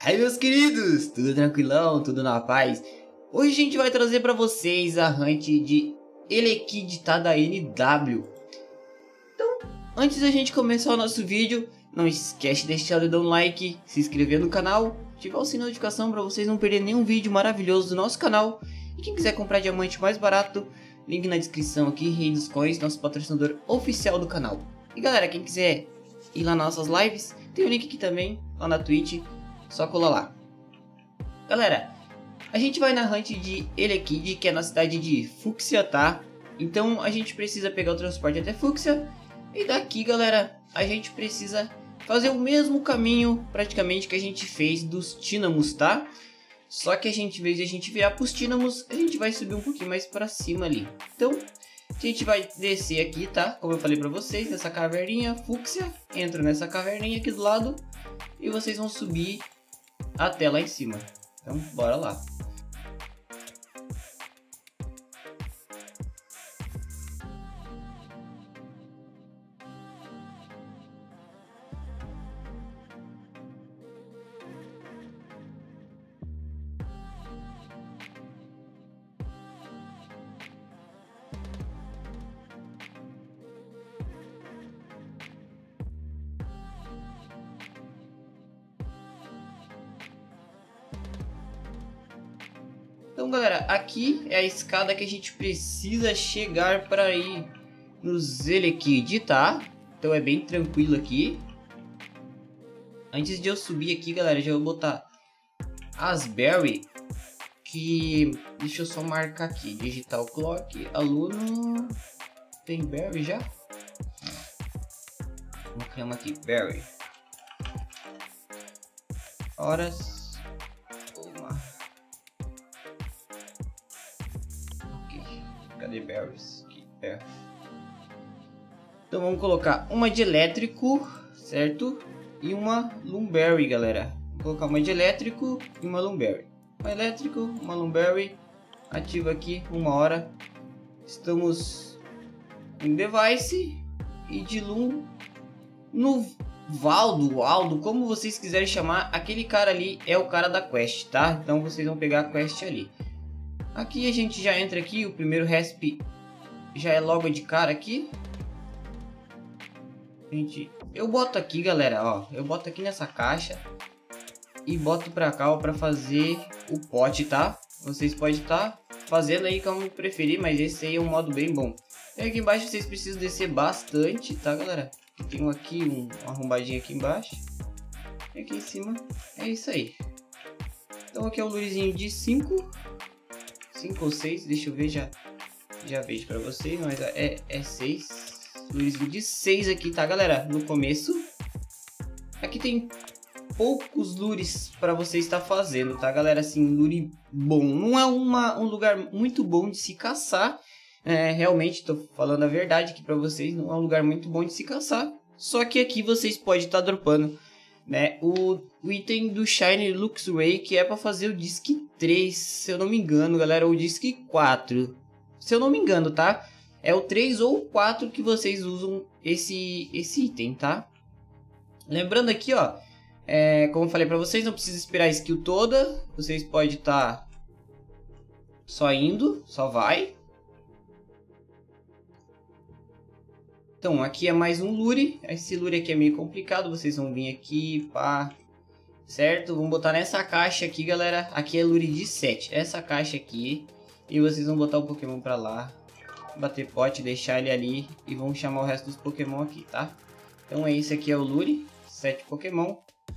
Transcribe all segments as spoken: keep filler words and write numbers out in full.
Aí, meus queridos, tudo tranquilão, tudo na paz. Hoje a gente vai trazer para vocês a hunt de Elekid, tá, da N W. Então, antes da gente começar o nosso vídeo, não esquece de deixar o dedão like, se inscrever no canal, ativar o sininho de notificação para vocês não perderem nenhum vídeo maravilhoso do nosso canal. E quem quiser comprar diamante mais barato, link na descrição aqui, Rei dos Coins, nosso patrocinador oficial do canal. E galera, quem quiser ir lá nas nossas lives, tem o link aqui também, lá na Twitch, só colar lá. Galera, a gente vai na hunt de Elekid, que é na cidade de Fúcsia, tá? Então a gente precisa pegar o transporte até Fúcsia. E daqui, galera, a gente precisa fazer o mesmo caminho praticamente que a gente fez dos Tínamos, tá? Só que a gente, em vez de a gente virar para os Tínamos, a gente vai subir um pouquinho mais para cima ali. Então a gente vai descer aqui, tá? Como eu falei para vocês, nessa caverninha Fúcsia. Entra nessa caverninha aqui do lado e vocês vão subir até lá em cima. Então bora lá. Então galera, aqui é a escada que a gente precisa chegar para ir nos Elekid, tá? Então é bem tranquilo aqui. Antes de eu subir aqui, galera, já vou botar as berry, que deixa eu só marcar aqui, digital clock, aluno, tem berry já? Vamos criar uma aqui, berry, horas. Cadê berries? Aqui, é. Então vamos colocar uma de elétrico, certo? E uma Lumberry, galera. Vou colocar uma de elétrico e uma Lumberry. Uma elétrico, uma Lumberry. Ativa aqui, uma hora. Estamos em device. E de Lum no Valdo, Aldo, como vocês quiserem chamar. Aquele cara ali é o cara da quest, tá? Então vocês vão pegar a quest ali. Aqui a gente já entra aqui, o primeiro resp já é logo de cara aqui. Gente, eu boto aqui, galera, ó, eu boto aqui nessa caixa e boto pra cá, ó, pra fazer o pote, tá? Vocês podem estar fazendo aí como preferir, mas esse aí é um modo bem bom. E aqui embaixo vocês precisam descer bastante, tá, galera? Tem um aqui, um, uma arrombadinha aqui embaixo. E aqui em cima é isso aí. Então aqui é o lurezinho de cinco. cinco ou seis, deixa eu ver, já já vejo para vocês, mas é, é seis, lurezinho de seis aqui, tá, galera? No começo, aqui tem poucos lures para você estar fazendo, tá, galera? Assim, lure bom, não é uma, um lugar muito bom de se caçar, é, realmente, tô falando a verdade aqui para vocês, não é um lugar muito bom de se caçar, só que aqui vocês podem estar dropando, né, o, o item do Shiny Luxray, que é para fazer o Disc três, se eu não me engano, galera, ou Disc quatro, se eu não me engano, tá? É o três ou o quatro que vocês usam esse, esse item, tá? Lembrando aqui, ó, é, como eu falei para vocês, não precisa esperar a skill toda, vocês podem estar só indo, só vai. Então, aqui é mais um lure. Esse lure aqui é meio complicado. Vocês vão vir aqui, pá, certo? Vamos botar nessa caixa aqui, galera. Aqui é lure de sete. Essa caixa aqui. E vocês vão botar o Pokémon pra lá. Bater pote, deixar ele ali. E vão chamar o resto dos Pokémon aqui, tá? Então, esse aqui é o lure. sete Pokémon.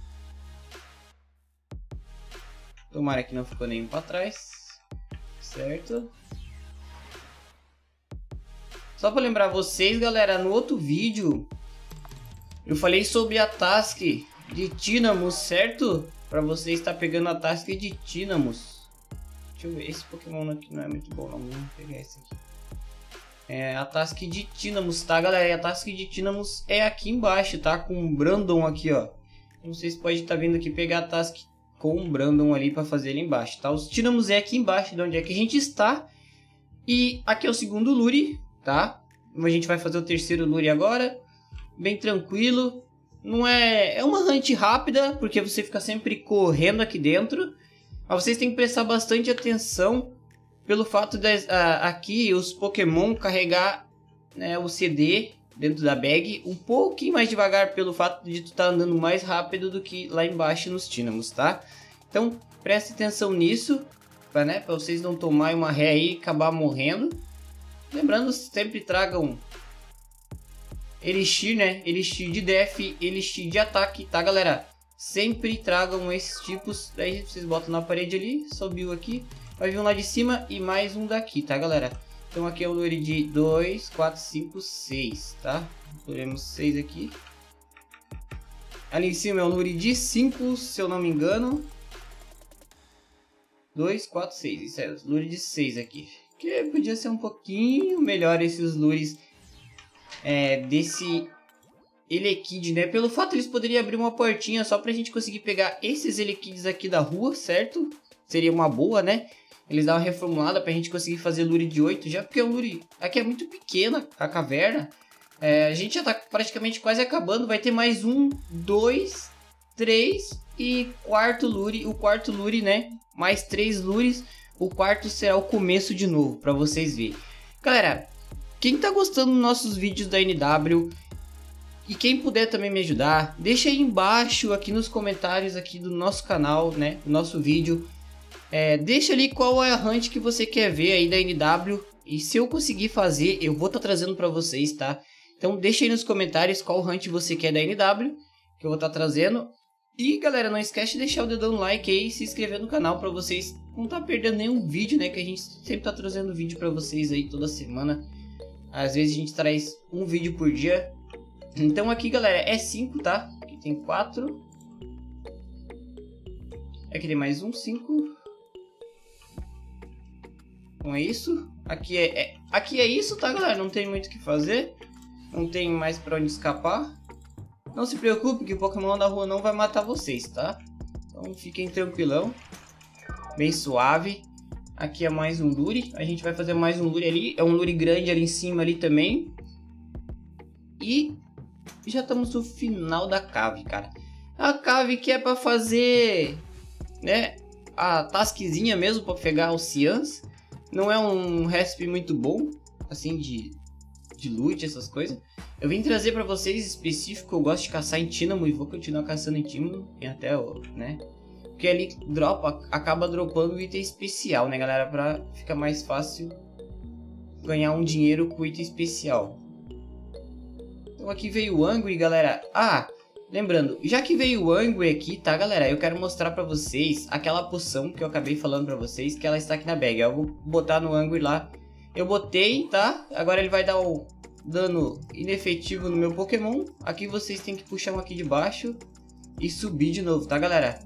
Tomara que não ficou nenhum pra trás. Certo? Só para lembrar vocês, galera, no outro vídeo eu falei sobre a task de Tínamos, certo? Para você estar pegando a task de Tínamos. Deixa eu ver, esse Pokémon aqui não é muito bom, não. Vamos pegar esse aqui. É a task de Tínamos, tá, galera? E a task de Tínamos é aqui embaixo, tá? Com o Brandon aqui, ó. Vocês podem estar vindo aqui pegar a task com o Brandon ali para fazer ele embaixo, tá? Os Tínamos é aqui embaixo, de onde é que a gente está. E aqui é o segundo lure, tá? A gente vai fazer o terceiro lure agora, bem tranquilo. Não é... É uma hunt rápida, porque você fica sempre correndo aqui dentro. Mas vocês têm que prestar bastante atenção pelo fato de uh, aqui os Pokémon carregar, né, o C D dentro da bag um pouquinho mais devagar, pelo fato de tu estar tá andando mais rápido do que lá embaixo nos Tínamos, tá? Então preste atenção nisso, para, né, para vocês não tomarem uma ré aí e acabar morrendo. Lembrando, sempre tragam Elixir, né? Elixir de def, Elixir de ataque, tá, galera? Sempre tragam esses tipos. Daí vocês botam na parede ali, subiu aqui, vai vir um lá de cima e mais um daqui, tá, galera? Então aqui é o lure de dois, quatro, cinco, seis, tá? Teremos seis aqui. Ali em cima é o lure de cinco, se eu não me engano. dois, quatro, seis, isso é o lure de seis aqui. Que podia ser um pouquinho melhor esses lures é, desse Elekid, né? Pelo fato eles poderiam abrir uma portinha só pra gente conseguir pegar esses Elekids aqui da rua, certo? Seria uma boa, né? Eles dão uma reformulada pra gente conseguir fazer lure de oito já, porque o lure aqui é muito pequena, a caverna. É, a gente já tá praticamente quase acabando, vai ter mais um, dois, três e quarto lure. O quarto lure, né? Mais três lures. O quarto será o começo de novo, pra vocês verem. Galera, quem tá gostando dos nossos vídeos da N W e quem puder também me ajudar, deixa aí embaixo aqui nos comentários aqui do nosso canal, né, do nosso vídeo. É, deixa ali qual é a hunt que você quer ver aí da N W. E se eu conseguir fazer, eu vou estar tá trazendo pra vocês, tá? Então deixa aí nos comentários qual hunt você quer da N W, que eu vou estar tá trazendo. E galera, não esquece de deixar o dedão no like aí e se inscrever no canal pra vocês não tá perdendo nenhum vídeo, né? Que a gente sempre tá trazendo vídeo pra vocês aí toda semana. Às vezes a gente traz um vídeo por dia. Então aqui, galera, é cinco, tá? Aqui tem quatro. Aqui tem mais um, cinco. Então é isso. Aqui é, é, aqui é isso, tá, galera? Não tem muito o que fazer. Não tem mais pra onde escapar. Não se preocupe que o Pokémon da rua não vai matar vocês, tá? Então fiquem tranquilão. Bem suave. Aqui é mais um lure. A gente vai fazer mais um lure ali. É um lure grande ali em cima ali também. E já estamos no final da cave, cara. A cave que é pra fazer, né, a taskzinha mesmo, pra pegar os ciãs. Não é um recipe muito bom, assim, de, de loot, essas coisas. Eu vim trazer pra vocês específico. Eu gosto de caçar em Tínamo e vou continuar caçando em Tínamo. E até, né, porque ali dropa, acaba dropando item especial, né, galera? Pra ficar mais fácil ganhar um dinheiro com item especial. Então aqui veio o Angry, galera. Ah, lembrando, já que veio o Angry aqui, tá, galera? Eu quero mostrar pra vocês aquela poção que eu acabei falando pra vocês, que ela está aqui na bag. Eu vou botar no Angry lá. Eu botei, tá? Agora ele vai dar o dano inefetivo no meu Pokémon. Aqui vocês têm que puxar um aqui de baixo e subir de novo, tá, galera?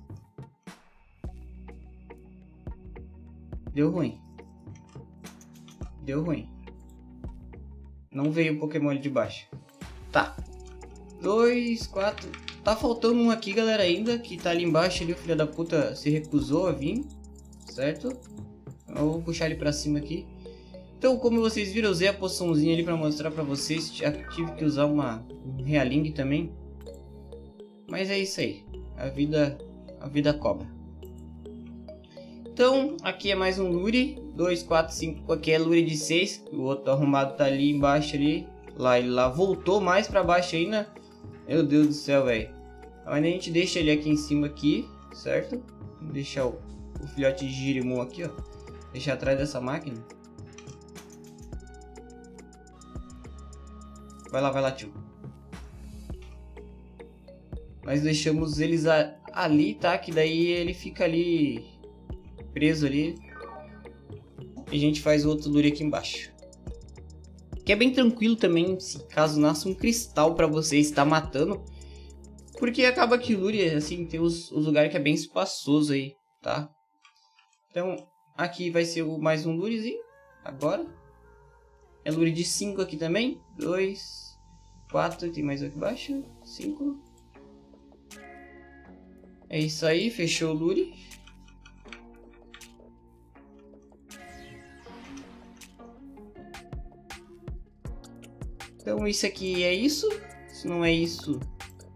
Deu ruim. Deu ruim. Não veio o Pokémon ali de baixo. Tá. Dois, quatro. Tá faltando um aqui, galera, ainda. Que tá ali embaixo ali. O filho da puta se recusou a vir. Certo? Eu vou puxar ele pra cima aqui. Então, como vocês viram, eu usei a poçãozinha ali pra mostrar pra vocês. Já tive que usar uma um Realing também. Mas é isso aí. A vida, a vida cobra. Então, aqui é mais um lure. dois, quatro, cinco. Aqui é lure de seis. O outro arrumado tá ali embaixo ali. Lá ele lá voltou mais pra baixo ainda. Meu Deus do céu, velho. Mas a gente deixa ele aqui em cima aqui, certo? Vou deixar o, o filhote de Girimon aqui, ó. Deixar atrás dessa máquina. Vai lá, vai lá, tio. Nós deixamos eles a, ali, tá? Que daí ele fica ali preso ali. E a gente faz o outro lure aqui embaixo. Que é bem tranquilo também, se caso nasça um cristal pra você estar matando. Porque acaba que o lure, assim, tem os, os lugares que é bem espaçoso aí, tá? Então, aqui vai ser o, mais um lurezinho. Agora. É lure de cinco aqui também. dois, quatro, tem mais um aqui embaixo. cinco. É isso aí, fechou o lure. Então isso aqui é isso. Se não é isso,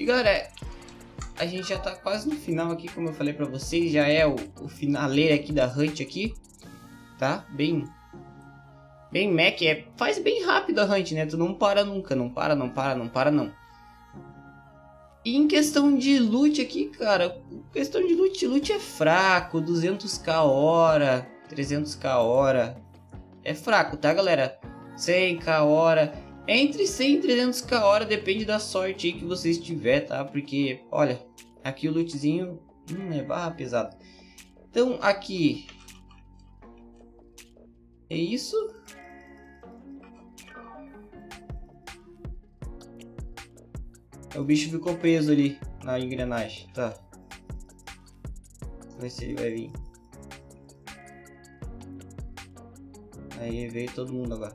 E galera, a gente já tá quase no final aqui, como eu falei pra vocês. Já é o, o finaleiro aqui da hunt aqui. Tá? Bem... Bem Mac, é, faz bem rápido a hunt, né? Tu não para nunca, não para, não para, não para, não. E em questão de loot aqui, cara, questão de loot, loot é fraco, duzentos k hora, trezentos k hora. É fraco, tá, galera? cem k hora, entre cem e trezentos k hora, depende da sorte aí que vocês tiver, tá? Porque, olha, aqui o lootzinho, hum, é barra pesada. Então, aqui... É isso? O bicho ficou preso ali na engrenagem, tá. Vamos ver se ele vai vir. Aí veio todo mundo agora.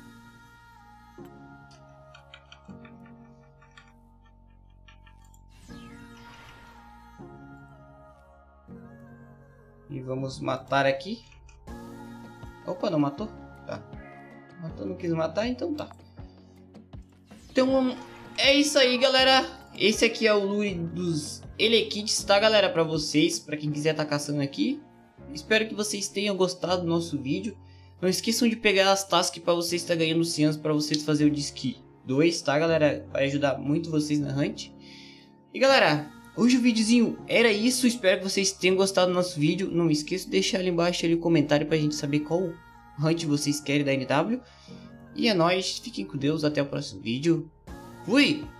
E vamos matar aqui. Opa, não matou? Tá. Matou, não quis matar, então tá. Então é isso aí, galera. Esse aqui é o lure dos Elekits, tá, galera? Pra vocês, pra quem quiser tá caçando aqui. Espero que vocês tenham gostado do nosso vídeo. Não esqueçam de pegar as tasks pra vocês estar ganhando cianos pra vocês fazer o Disque dois, tá, galera? Vai ajudar muito vocês na hunt. E galera, hoje o videozinho era isso. Espero que vocês tenham gostado do nosso vídeo. Não esqueça de deixar ali embaixo ali o comentário pra gente saber qual hunt vocês querem da N W. E é nóis, fiquem com Deus, até o próximo vídeo. Fui!